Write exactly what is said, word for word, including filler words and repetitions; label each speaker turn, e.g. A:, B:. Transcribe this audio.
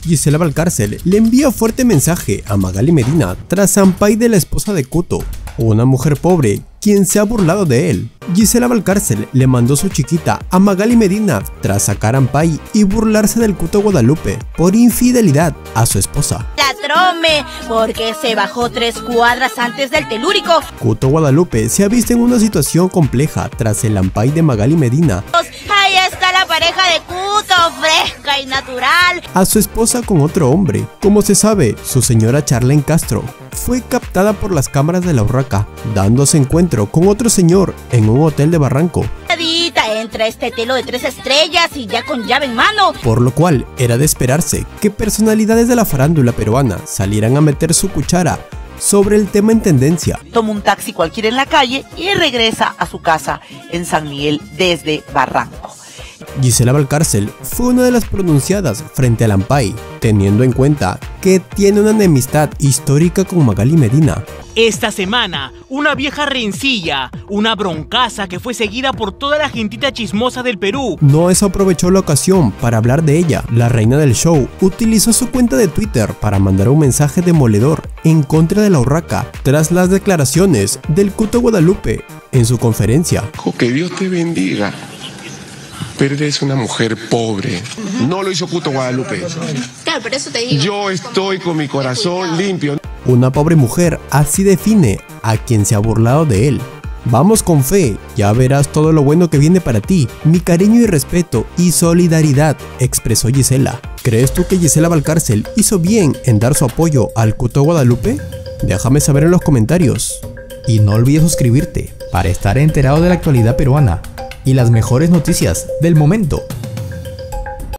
A: Gisela Valcárcel le envía fuerte mensaje a Magali Medina tras Ampay de la esposa de Cuto, una mujer pobre quien se ha burlado de él. Gisela Valcárcel le mandó su chiquita a Magali Medina tras sacar Ampay y burlarse del Cuto Guadalupe por infidelidad a su esposa.
B: La trome, porque se bajó tres cuadras antes del telúrico.
A: Cuto Guadalupe se ha visto en una situación compleja tras el Ampay de Magali Medina.
B: Ahí está la pareja de Cuto, fresca y natural.
A: A su esposa con otro hombre. Como se sabe, su señora Charlene Castro fue captada por las cámaras de La Urraca, dándose encuentro con otro señor en un hotel de Barranco.
B: Entra este telo de tres estrellas y ya con llave en mano.
A: Por lo cual era de esperarse que personalidades de la farándula peruana salieran a meter su cuchara sobre el tema en tendencia.
C: Toma un taxi cualquiera en la calle y regresa a su casa en San Miguel desde Barranco.
A: Gisela Valcárcel fue una de las pronunciadas frente al Ampay, teniendo en cuenta que tiene una enemistad histórica con Magali Medina.
D: Esta semana, una vieja rencilla, una broncaza que fue seguida por toda la gentita chismosa del Perú.
A: No desaprovechó la ocasión para hablar de ella. La reina del show utilizó su cuenta de Twitter para mandar un mensaje demoledor en contra de La Urraca tras las declaraciones del Cuto Guadalupe en su conferencia.
E: Que Dios te bendiga. Pero eres una mujer pobre. Uh-huh. No lo hizo Cuto Guadalupe.
B: Claro, por eso te digo.
E: Yo estoy con mi corazón limpio.
A: Una pobre mujer, así define a quien se ha burlado de él. Vamos con fe, ya verás todo lo bueno que viene para ti. Mi cariño y respeto y solidaridad, expresó Gisela. ¿Crees tú que Gisela Valcárcel hizo bien en dar su apoyo al Cuto Guadalupe? Déjame saber en los comentarios. Y no olvides suscribirte para estar enterado de la actualidad peruana y las mejores noticias del momento.